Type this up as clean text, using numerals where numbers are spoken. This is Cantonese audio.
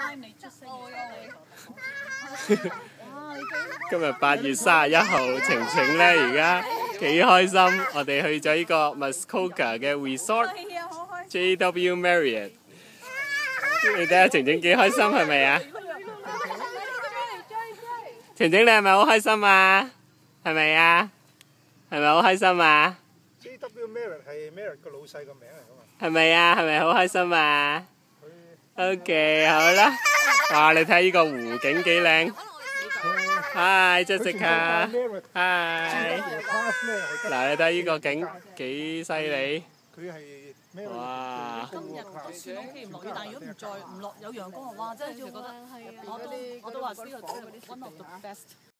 今日8月31號，晴晴咧而家幾開心，我哋去咗呢個 Muskoka 嘅 resort，JW Marriott。你睇下晴晴幾開心係咪啊？晴晴你係咪好開心啊？係咪啊？係咪好開心啊 ？JW Marriott 係 Marriott 個老細個名嚟㗎嘛？ 係咪啊？係咪好開心啊 ？OK， 好啦，哇！你睇呢個湖景幾靚。Hi Jessica， Hi。嗱，你睇呢個景幾犀利。哇！ 今日都算 OK， 唔落雨，但係如果唔落有陽光嘅話，真係覺得我都話呢個 one of the best。